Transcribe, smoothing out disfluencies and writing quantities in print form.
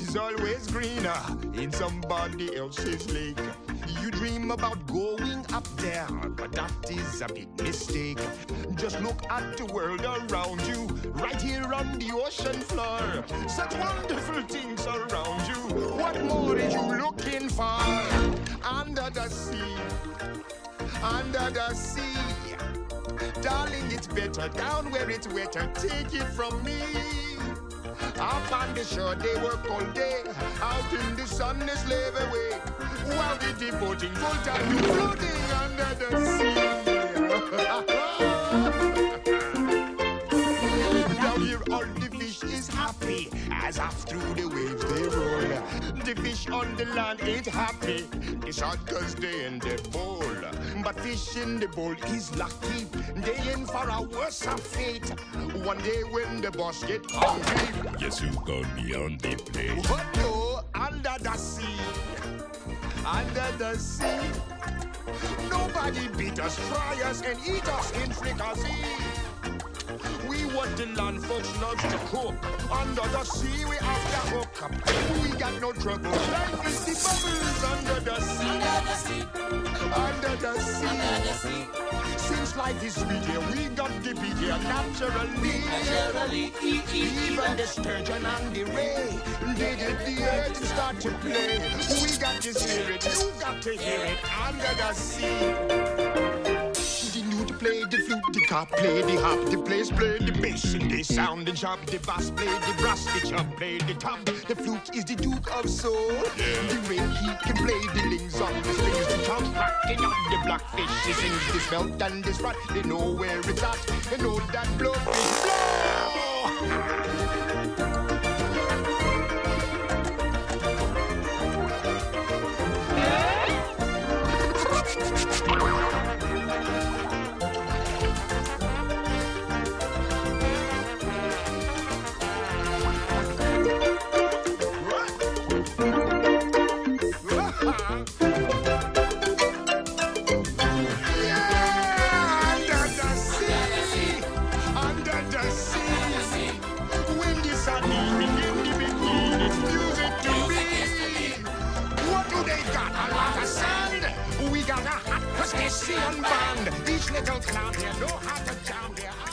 is always greener in somebody else's lake. You dream about going up there, but that is a big mistake. Just look at the world around you, right here on the ocean floor. Such wonderful things around you. What more are you looking for? Under the sea, under the sea. Darling, it's better down where it's wetter. Take it from me. Up on the shore, they work all day. Out in the sun, they slave away. While they're devoting full time to floating under the sea. Down here, all the fish is happy as off through the waves they roll. The fish on the land ain't happy. It's hot 'cause they in the bowl. But fish in the bowl is lucky. They in for a worse fate. One day when the boss get hungry, yes, you gonna be on the plate. But no, under the sea, under the sea. Nobody beat us, fry us, and eat us in fricassee. We want the land folks loves to cook. Under the sea, we have to hook up. We got no trouble. Life is the bubbles under the sea. Under the sea. Under the sea. Since life is sweet here, we got to be here naturally. Even the sturgeon and the ray, they did the earth and start to play. We got to hear it, you got to hear it. Under the sea. The newt play the flute, the cop play the hop, the players play the bass, and they sound and sharp. The bass play the brass, the chub play the top. The flute is the Duke of Soul. The ray he can play the lings on the strings. The chop rocking on the blackfish. He sings this belt and this rat. They know where it's at. They know that blowfish blow. We got a hot Caucasian band. Each little clown here know how to jam their